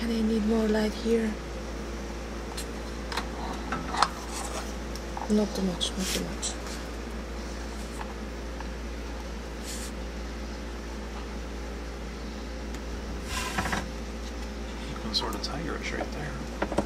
And I need more light here. Not too much, not too much. You can sort of tigerish right there.